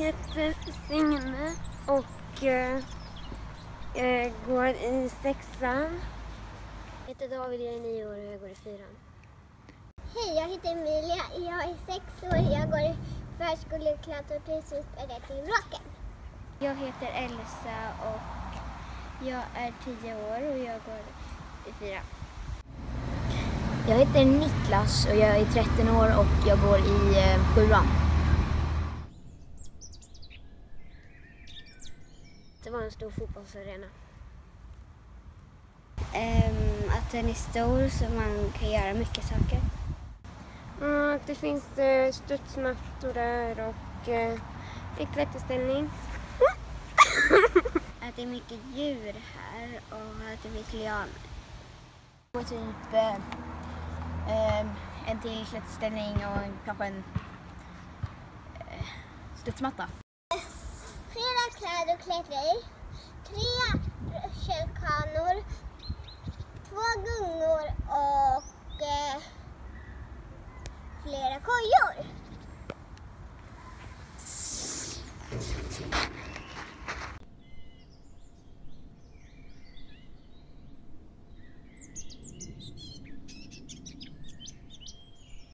heter Signe och jag går i 6:an. Jag heter David, jag är 9 år och jag går i 4:an. Hej, jag heter Emilia. Jag är 6 år. Jag går i förskoleklass och precis spelar till Rocken. Jag heter Elsa och jag är 10 år och jag går i 4:an. Jag heter Niklas och jag är 13 år och jag går i 7:an. Det var en stor fotbollsarena. Att den är stor så man kan göra mycket saker. Det finns studsmattor där och en klätterställning. Att det är mycket djur här och att det finns lianer. Och typ en till klätterställning och kanske en studsmatta. Flera kläder och klättra i. 3 rutschkanor. 2 gungor och flera kojor.